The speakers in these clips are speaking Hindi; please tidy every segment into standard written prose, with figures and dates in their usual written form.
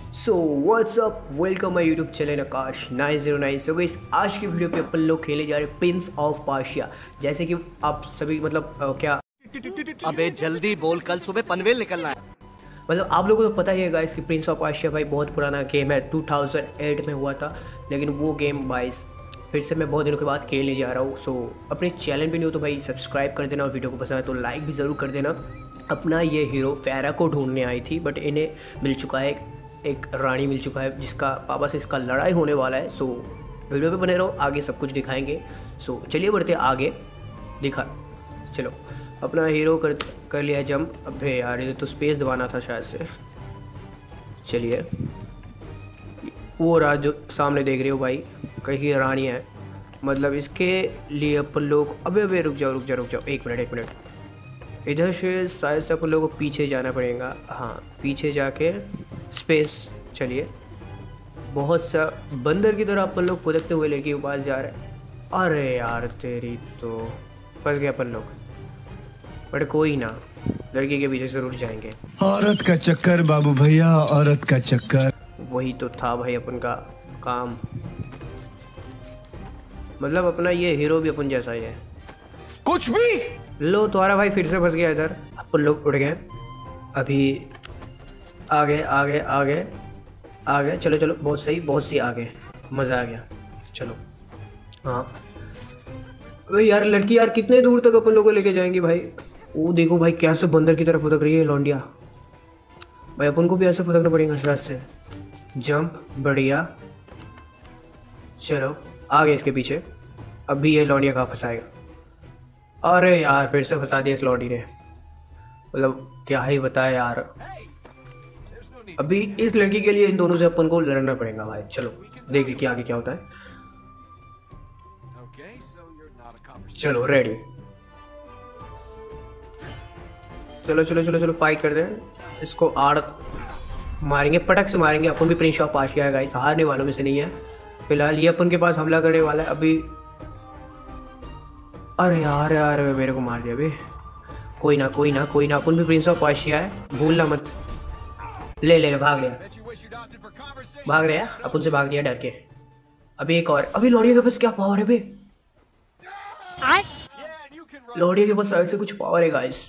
So what's up, welcome my YouTube channel Aakash 909। So guys, आज की वीडियो पे अपन लोग खेले जा रहे हैं प्रिंस ऑफ पर्शिया। जैसे कि आप सभी क्या अबे जल्दी बोल, कल सुबह पनवेल निकलना है। मतलब आप लोगों को तो पता ही है गाइस कि प्रिंस ऑफ पर्शिया भाई बहुत पुराना गेम है, 2008 में हुआ था। लेकिन वो गेम वाइस फिर से मैं बहुत दिनों के बाद खेलने जा रहा हूँ। सो अपने चैनल पे नहीं हो तो भाई सब्सक्राइब कर देना, और वीडियो को पसंद है तो लाइक भी ज़रूर कर देना। अपना ये हीरो फैरा को ढूंढने आई थी, बट इन्हें मिल चुका है, एक रानी मिल चुका है जिसका पापा से इसका लड़ाई होने वाला है। सो वीडियो पे बने रहो, आगे सब कुछ दिखाएंगे। सो चलिए बढ़ते आगे। दिखा चलो, अपना हीरो कर लिया जंप। अबे यार, ये तो स्पेस दबाना था शायद से। चलिए, वो रहा जो सामने देख रहे हो भाई, कहीं रानी है। मतलब इसके लिए अपन लोग, अबे रुक जाओ, एक मिनट। इधर से शायद से अपन लोगों को पीछे जाना पड़ेगा। हाँ, पीछे जाके स्पेस। चलिए, बहुत सा बंदर की तरह अपन लोग फुदकते हुए लड़की के पास जा रहे हैं। अरे यार तेरी तो, फंस गए अपन लोग। बट कोई ना, लड़की के पीछे जरूर जाएंगे। औरत का चक्कर बाबू भैया, औरत का चक्कर। वही तो था भाई अपन का काम। मतलब अपना ये हीरो भी अपन जैसा ही है। कुछ भी लो, तुम्हारा भाई फिर से फंस गया इधर। अपन लोग उड़ गए। अभी आगे चलो, बहुत सही आगे। मज़ा आ गया। चलो, हाँ। अबे यार लड़की, यार कितने दूर तक अपन लोग को लेके जाएंगे भाई। वो देखो भाई, कैसे बंदर की तरफ फुदक रही है लौंडिया। भाई अपन को भी ऐसे फुदकना पड़ेगा शायद से। जंप, बढ़िया। चलो आगे इसके पीछे। अभी ये लौंडिया कहाँ फंसाएगा। अरे यार, फिर से फंसा दिया इस लौंडी ने। मतलब क्या ही बताया यार। अभी इस लड़की के लिए इन दोनों से अपन को लड़ना पड़ेगा भाई। चलो देखिए कि आगे क्या होता है। चलो रेडी। चलो फाइट करते हैं। इसको आड़ मारेंगे, पटक से मारेंगे। अपन भी प्रिंस ऑफ पर्शिया है गाइस, हारने वालों में से नहीं है। फिलहाल ये अपन के पास हमला करने वाला है अभी। अरे यार मेरे को मार दिया अभी। कोई ना, अपन भी प्रिंस ऑफ पर्शिया है, भूलना मत। ले भाग रहे हैं अपन से, भाग लिया डर के। अभी एक और। अभी लौड़िया के पास क्या पावर है बे? लौड़िया के पास शायद से कुछ पावर है गाइस।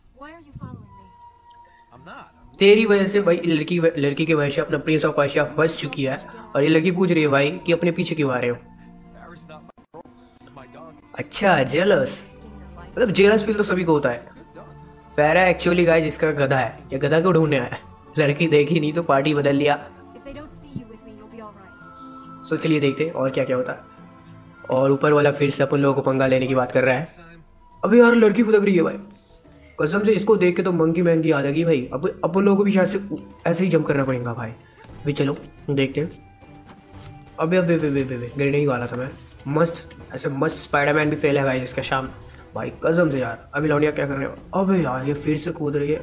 तेरी वजह से भाई, लड़की की वजह से अपना प्रिंस ऑफ पर्शिया फंस चुकी है। और ये लड़की पूछ रही है भाई कि अपने पीछे क्यों आ रहे हो। अच्छा, जेलस। मतलब जेलस फील तो सभी को होता है। फेरा एक्चुअली गाइस इसका गधा है, ये गधा को ढूंढने आया है। लड़की देखी नहीं तो पार्टी बदल लिया। सो चलिए देखते हैं और क्या क्या होता है। और ऊपर वाला फिर से अपन लोगों को पंगा लेने की बात कर रहा है। अबे यार लड़की फुदक रही है भाई, कसम से। इसको देख के तो मंकी मैन की याद आ गई भाई। अब अपन लोगों को भी शायद से ऐसे ही जंप करना पड़ेगा भाई। अभी चलो देखते हैं। अबे गिरने ही वाला था मैं। मस्त, ऐसे मस्त स्पाइडरमैन भी फेल है भाई इसका शाम भाई, कसम से यार। अभी लौंडिया क्या कर रहे हो? अबे यार ये फिर से कूद रही है।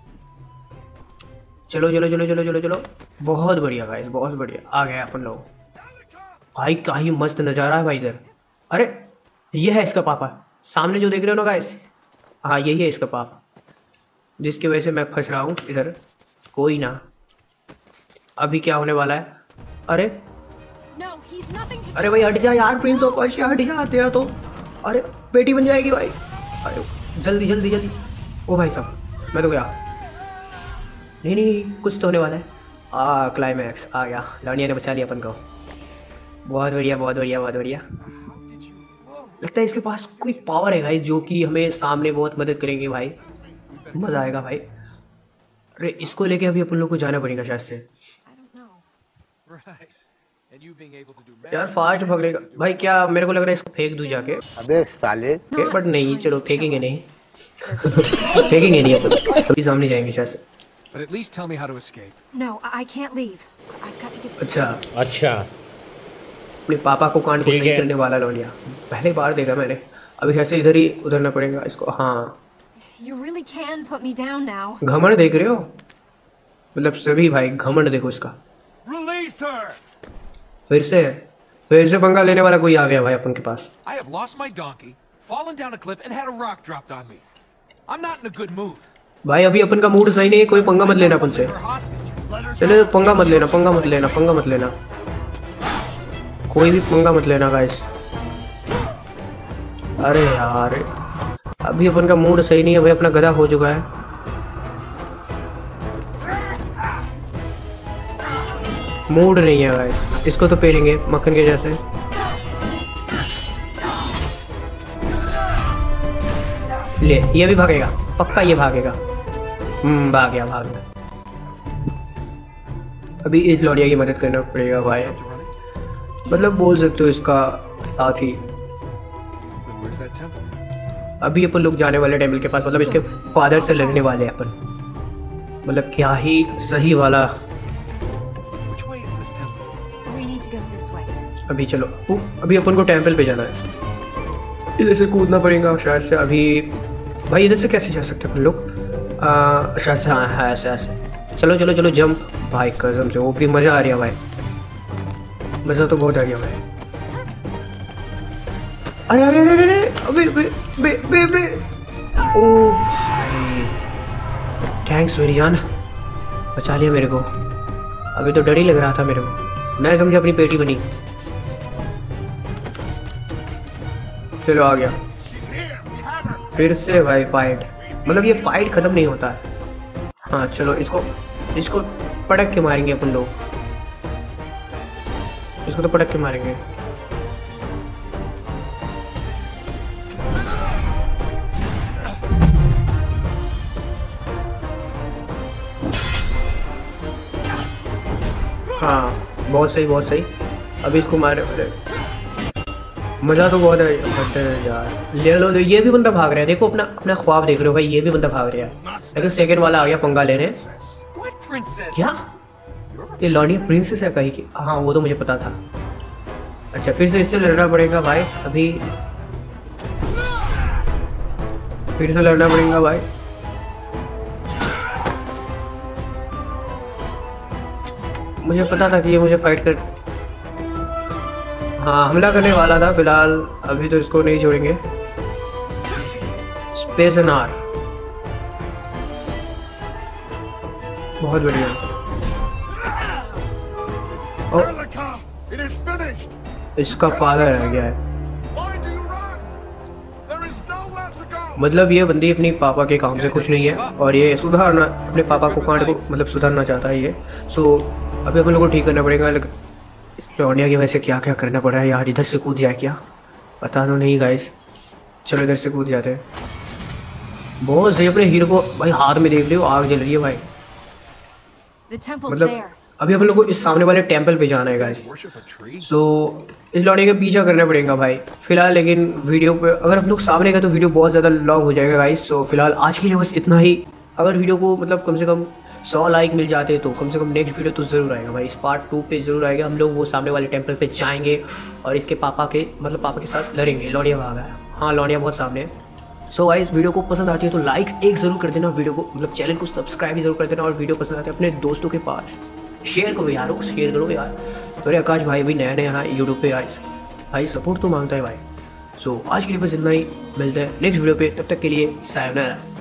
चलो, बहुत बढ़िया गाइस, बहुत बढ़िया। आ गए अपन लोग भाई। क्या ही मस्त नज़ारा है भाई इधर। अरे ये है इसका पापा, सामने जो देख रहे हो ना गाइस। हाँ, यही है इसका पापा, जिसकी वजह से मैं फंस रहा हूँ इधर। कोई ना, अभी क्या होने वाला है। अरे भाई हट जा यार, प्रिंस ऑफ पर्शिया हट जा तेरा तो। अरे बेटी बन जाएगी भाई। अरे जल्दी। ओ भाई साहब, मैं तो गया। नहीं, कुछ तो होने वाला है। क्लाइमैक्स आ गया, लौंडिया ने बचा लिया अपन को। बहुत बढ़िया। लगता है इसके पास कोई पावर है भाई, जो कि हमें सामने बहुत मदद करेंगे भाई। मज़ा आएगा भाई। अरे इसको लेके अभी अपन लोग को जाना पड़ेगा शायद से। यार फास्ट भगेगा भाई। क्या मेरे को लग रहा है इसको फेंक दूं जाके। अबे साले। बट नहीं, चलो फेंकेंगे नहीं। फेंकेंगे नहीं अपन, अभी सामने जाएंगे शायद से। But at least tell me how to escape. No, I can't leave. I've got to get to अच्छा, अपने पापा को कांड को सही करने वाला लौंडिया। पहले बार देखा मैंने। अभी कैसे इधर ही उधरना पड़ेगा इसको। हाँ, You really can put me down now. घमंड देख रहे हो? मतलब सभी भाई घमंड देखो इसका। Release her! फिर से पंगा लेने वाला कोई आ गया भाई अपन के पास। I have lost my donkey, fallen down a cliff, and had a rock dropped on me. I'm not in a good mood. भाई अभी अपन का मूड सही नहीं है, कोई पंगा मत लेना अपन से। Her hostage. चलो पंगा मत लेना, पंगा मत लेना, पंगा मत लेना, कोई भी पंगा मत लेना गाइस। अरे यार अभी अपन का मूड सही नहीं है भाई, अपना गधा हो चुका है। मूड नहीं है गाइस, इसको तो पेलेंगे मक्खन के जैसे। ले ये भी भागेगा, पक्का ये भागेगा। भाग गया, भाग गया। अभी इस लौड़िया की मदद करना पड़ेगा भाई, मतलब बोल सकते हो इसका साथी। Then where's that temple? अभी अपन लोग जाने वाले टेम्पल के पास, मतलब इसके फादर से लड़ने वाले हैं अपन। मतलब क्या ही सही वाला। Which way is this temple? We need to go this way. अभी चलो, अभी अपन को टेम्पल पे जाना है। इधर से कूदना पड़ेगा शायद से। अभी भाई इधर से कैसे जा सकते हैं अपन लोग? शायद से, हाँ हाँ ऐसे ऐसे। चलो चलो चलो जंप भाई, कसम से वो भी मज़ा आ रहा है भाई, मज़ा तो बहुत आ रहा है भाई। अरे अरे अरे अरे अबे बे बे बे बे ओ भाई, थैंक्स मेरी जान, बचा लिया मेरे को। अभी तो डर ही लग रहा था मेरे को, मैं समझा अपनी पेटी बनी। चलो आ गया फिर से भाई फाइट, मतलब ये फाइट खत्म नहीं होता है। हाँ चलो इसको इसको पटक के मारेंगे अपन लोग, इसको तो पटक के मारेंगे। हाँ बहुत सही बहुत सही। अभी इसको मारे, मज़ा तो बहुत है बट यार ले लो। ये भी बंदा भाग रहा है, देखो अपना अपना ख्वाब देख रहे हो भाई, ये भी बंदा भाग रहा है। लेकिन सेकंड वाला आ गया पंगा लेने। What princess? क्या ये लॉन्डी प्रिंसेस है कहीं की? हाँ वो तो मुझे पता था। अच्छा फिर से इससे लड़ना पड़ेगा भाई, अभी फिर से लड़ना पड़ेगा भाई। मुझे पता था कि ये मुझे फाइट कर, हाँ हमला करने वाला था। फिलहाल अभी तो इसको नहीं छोड़ेंगे। स्पेस एन आर, बहुत बढ़िया। It is finished. इसका फादर रह गया है, Why do you run? There is nowhere to go. मतलब ये बंदी अपनी पापा के काम से खुश नहीं है और ये सुधारना अपने पापा को कांड को मतलब सुधारना चाहता है ये। सो अभी अपन लोगों को ठीक करना पड़ेगा। लेकिन इस लौंडिया की वजह से क्या क्या करना पड़ रहा है यार। इधर से कूद जाए क्या, पता तो नहीं गाइस। चलो इधर से कूद जाते हैं। बहुत सही, अपने हीरो को भाई हाथ में देख रहे हो आग जल रही है भाई। The temple's मतलब there. अभी अपन लोग को इस सामने वाले टेंपल पे जाना है guys. Worship a tree? So इस लौंडे का पीछा करना पड़ेगा भाई फिलहाल। लेकिन वीडियो पे अगर हम लोग सामने गए तो वीडियो बहुत ज़्यादा लॉन्ग हो जाएगा गाइस। सो फिलहाल आज के लिए बस इतना ही। अगर वीडियो को मतलब कम से कम 100 लाइक मिल जाते तो कम से कम नेक्स्ट वीडियो तो ज़रूर आएगा भाई। इस पार्ट 2 पे ज़रूर आएगा। हम लोग वो सामने वाले टेंपल पे जाएंगे और इसके पापा के मतलब पापा के साथ लड़ेंगे। लौंडिया भागा है, हाँ लौंडिया बहुत सामने है। सो गाइस वीडियो को पसंद आती है तो लाइक एक ज़रूर कर देना, वीडियो को मतलब चैनल को सब्सक्राइब भी ज़रूर कर देना। और वीडियो पसंद आती है अपने दोस्तों के पास शेयर करो यार, शेयर करो यार। तो अरे आकाश भाई भी नया नया यहाँ यूट्यूब पे भाई सपोर्ट तो मांगता है भाई। सो आज के लिए बस इतना ही, मिलते हैं नेक्स्ट वीडियो पे, तब तक के लिए सायोनारा।